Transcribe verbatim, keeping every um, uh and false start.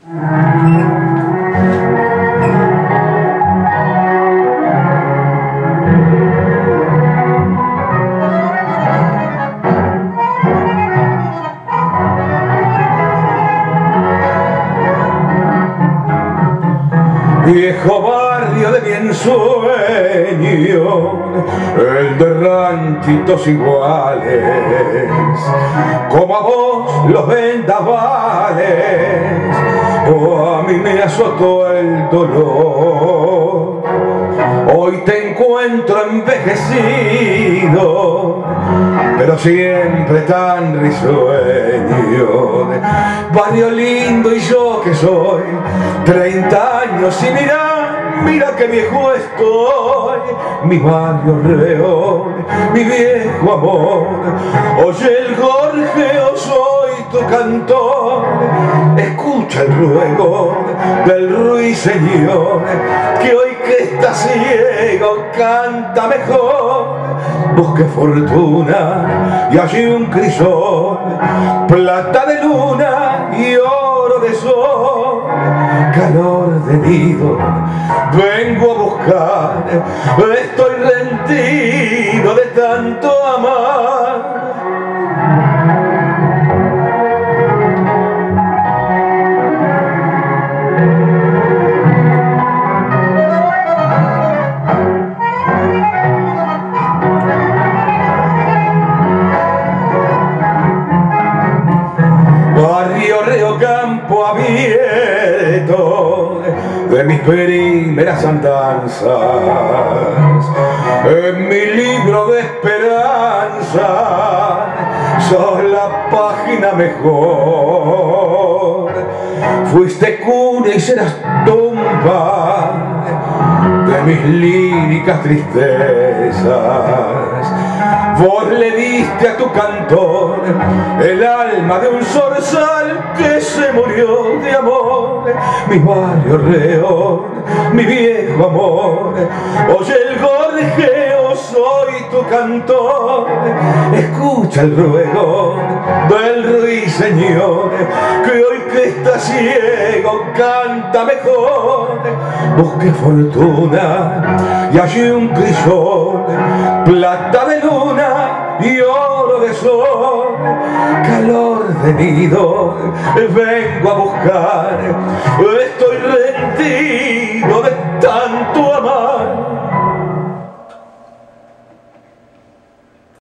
Viejo barrio de mi ensueño, el de ranchitos iguales, como a vos los vendavales, o a mí me azotó el dolor. Hoy te encuentro envejecido, pero siempre tan risueño. Barrio lindo y yo que soy treinta años y mira, mira que viejo estoy. Mi barrio reón, mi viejo amor, oye el gorjeo, soy tu cantor. Escucha el ruego del ruiseñor, que hoy que está ciego canta mejor. Busque fortuna y allí un crisol, plata de luna y oro de sol, calor de nido vengo a buscar. Estoy rendido de tanto amar. Barrio Reo, campo abierto de mis primeras andanzas, en mi libro de esperanza sos la página mejor. Fuiste cuna y serás tumba de mis líricas tristezas. Vos le diste a tu cantor el alma de un zorzal que se murió de amor. Mi barrio reón, mi viejo amor, oye el gorjeo, soy tu cantor. Escucha el ruego del ruiseñor, que hoy que está ciego canta mejor. Busque fortuna y allí un crisol, plata de luna y oro de sol, calor de nido vengo a buscar. Estoy rendido de tanto amar.